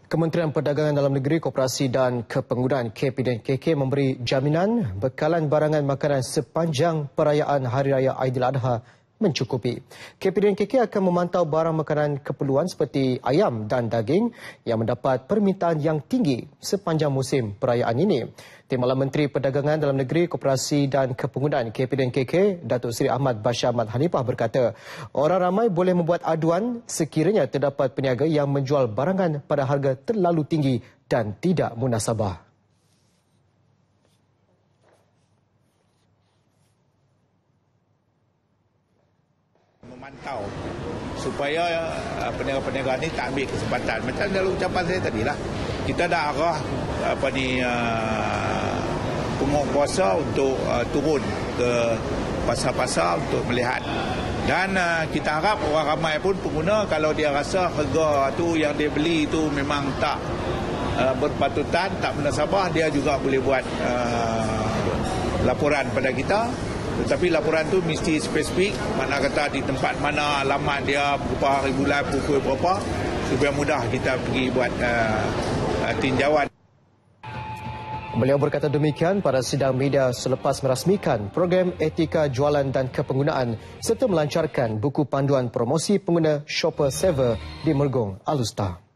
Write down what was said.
Kementerian Perdagangan Dalam Negeri, Koperasi dan Kepenggunaan KPDN/KK memberi jaminan bekalan barangan makanan sepanjang perayaan Hari Raya Aidiladha mencukupi. KPDN/KK akan memantau barang makanan keperluan seperti ayam dan daging yang mendapat permintaan yang tinggi sepanjang musim perayaan ini. Timbalan Menteri Perdagangan Dalam Negeri, Koperasi dan Kepenggunaan KPDN/KK, Datuk Seri Ahmad Bashar Ahmad Hanifah berkata, orang ramai boleh membuat aduan sekiranya terdapat peniaga yang menjual barangan pada harga terlalu tinggi dan tidak munasabah. Memantau supaya peniaga-peniaga ini tak ambil kesempatan. Macam dalam ucapan saya tadilah, kita dah arah penguasa untuk turun ke pasar-pasar untuk melihat. Dan kita harap orang ramai pun pengguna, kalau dia rasa harga tu yang dia beli itu memang tak berpatutan, tak munasabah, dia juga boleh buat laporan pada kita. Tetapi laporan tu mesti spesifik, mana kata di tempat mana, alamat dia, berapa hari bulan, pukul berapa, supaya mudah kita pergi buat tinjauan. Beliau berkata demikian pada sidang media selepas merasmikan program etika jualan dan kepenggunaan serta melancarkan buku panduan promosi pengguna Shopper Saver di Mergong, Alustar.